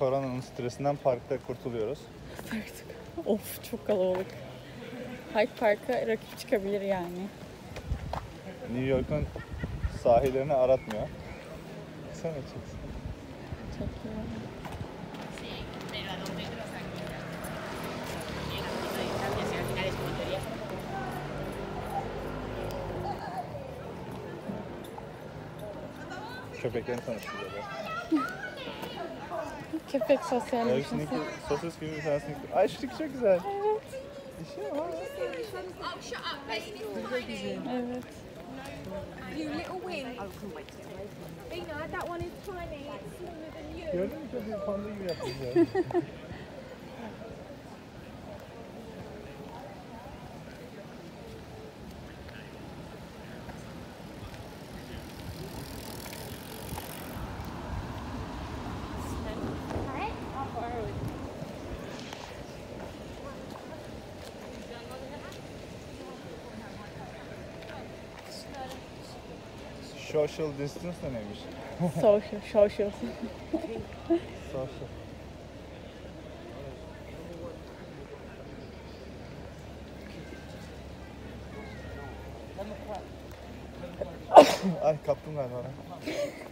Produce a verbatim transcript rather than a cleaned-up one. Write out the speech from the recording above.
koronanın stresinden parkta kurtuluyoruz. Of çok kalabalık. Hyde Park'a rakip çıkabilir yani. New York'un sahillerini aratmıyor. Sen açacaksın. Çekiyorum. Köpeklerini tanıştırıyorlar. Köpek sosyalleşmesi. Üstündeki sosis gibi bir tanesini... Ay şuradaki çok güzel. Evet. İşe var. Evet. You little wimp. Ina, that one is tiny. It's smaller than you. Gördün mü köpeği panda gibi yapmışlar. Social distance ne neymiş? Social, social. Social. Ay kaptım galiba.